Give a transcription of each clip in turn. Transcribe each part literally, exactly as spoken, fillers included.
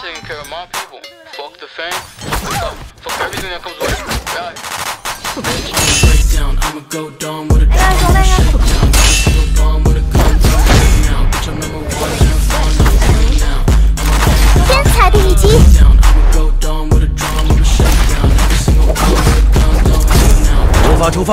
taking care of my people. Fuck the fame, fuck everything that comes with it. Yeah. I'ma go down with a gun, shut down, single bomb with a gun, don't hate now. Bitch, I'm number one, and fun, I'm playing now. 天才的一击。 I'ma go down with a drum, I'ma shut down, every single bomb with a gun, don't hate now. 出发，出发。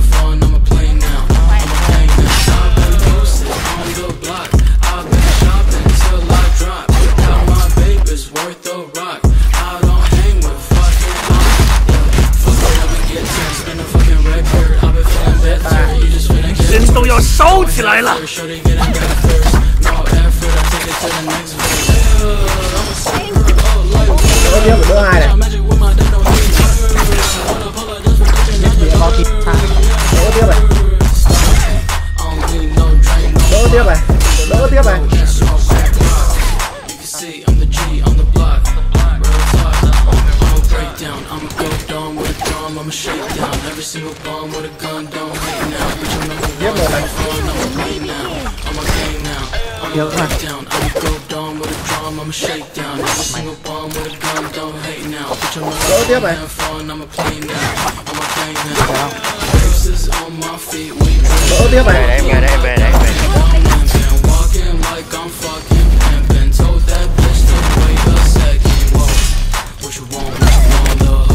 人都要烧起来了！ Đỡ tiếp đỡ hai này. Đỡ tiếp này. Đỡ tiếp này. Đỡ tiếp này. I'ma shake down every single bomb with a gun, don't hate now. Bitch, I'm number one, I'm fun, I'ma play now. I'm a game now, I'ma break down, I'ma go down with a drum, I'ma shake down every single bomb with a gun, don't hate now. Bitch, I'm number one, I'm fun, I'ma play now. I'm a game now. Faces on my feet, we Đỡ tiếp này. Em nghe đây, em về đây, em về. Walking like I'm fucking pimpin'. Told that bitch to wait a second. Whoa, what you want, what you want, the hoe.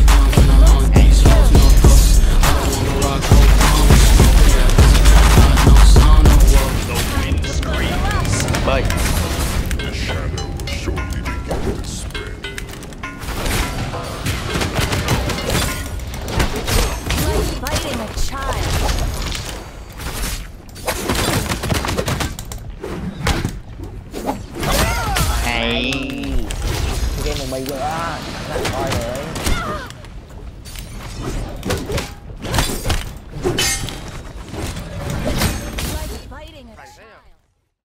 Bơi. Hay. Game một mày rồi á, coi rồi.